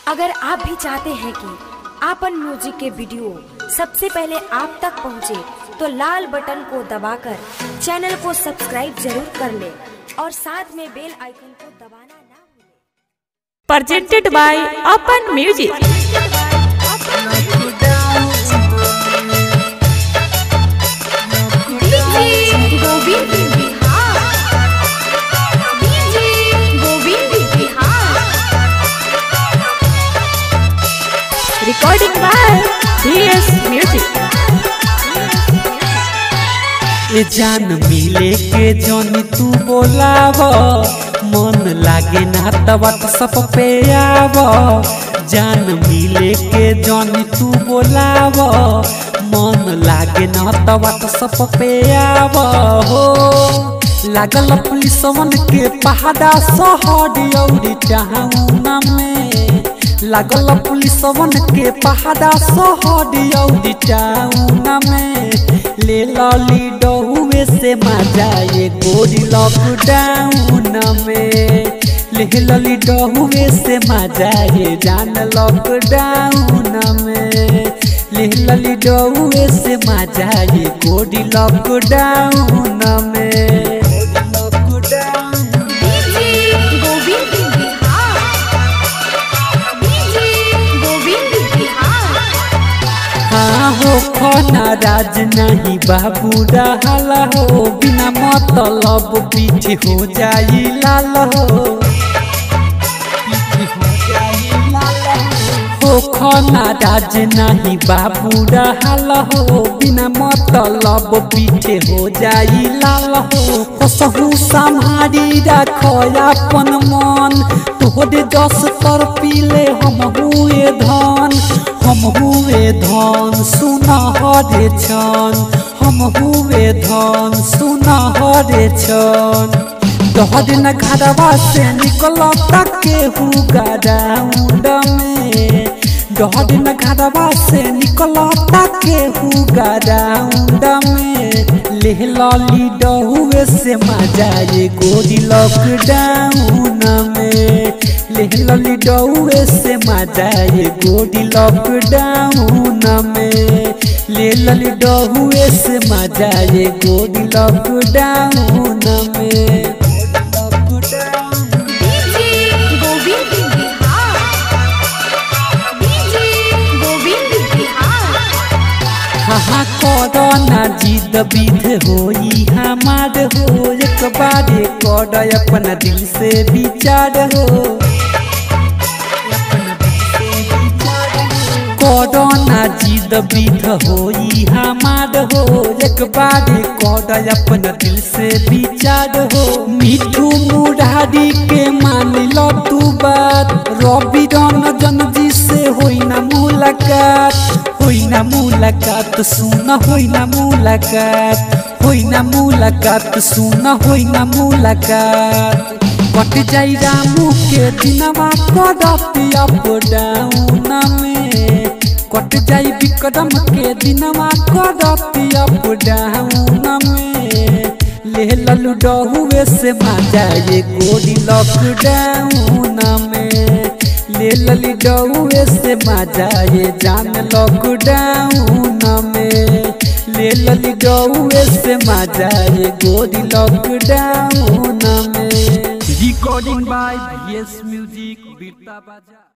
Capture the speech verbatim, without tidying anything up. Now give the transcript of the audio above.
अगर आप भी चाहते हैं कि आपन म्यूजिक के वीडियो सबसे पहले आप तक पहुंचे, तो लाल बटन को दबाकर चैनल को सब्सक्राइब जरूर कर ले और साथ में बेल आइकन को दबाना ना भूलें। प्रेजेंटेड बाय अपन music. Recording by DS music. ए जान मिले के जौन तू बोलाव, मन लागे ना तब सब पे आव। जान मिले के जौन तू बोलाव, मन लागे ना तब सब पे आव हो। लागल पुलिसवन के पहाड़ा सहरी औरी टाउन में, लागल पुलिसवन के पहाड़ा सहरी औरी टाउन में। ले लली डहुए से मजा ये गोरी लॉकडाउन में, ले लली डहुए से मजा ये जान लॉकडाउन में। ले लली डहुए से मजा ये गोरी लॉकडाउन में। हाँ हो खाना राज नहीं बाबू रहला हो, बिना मतलब पीछे हो जाई लाल हो। हो खाना राज नहीं बाबू रहला हो, बिना मतलब पीछे हो जाई लाल हो। कसहु संभारी रखो अपन मन, तोहरे दस तर पीले हम हुए धन। हम हुए धन सुना हरे छन, हम हुए धन सुना हरे छन। तोहरे न घरवा से निकलता केहू ग्राउंड में, तोहरे न घरवा से निकलता केहू ग्राउंड में। ले लली डहुए से मजा ये गोरी लॉकडाउन में, ले लली डहुए से मजा ये गोरी लॉकडाउन में। ले लली डहुए से मजा ये गोरी लॉकडाउन में। हाँ कोरोना जिद विध होई हमार हो, एक बारे कर अपना दिल से विचार हो। कोरोना जिद विध होई हमार हो, एक बारे कर अपना दिल से विचार हो। मिठू मुरारी के मान लो तू बात, रवि रंजन जी से होई ना मुलाकात। होई ना मुलाकात सुना होई ना मुलाकात, होई ना मुलाकात सुना होई ना मुलाकात। कट जाई रामू के दिनवा करती अप डाउन में, कट जाई विक्रम के दिनवा करती अप डाउन में। ले ललू डहुए से मजा ये गोरी लॉकडाउन में, ले लली डहुए से मजा ये जान लॉकडाउन में। ले लली डहुए से मजा ये गोरी लॉकडाउन में। रिकॉर्डिंग बाय डीएस म्यूजिक बीरता बाजा।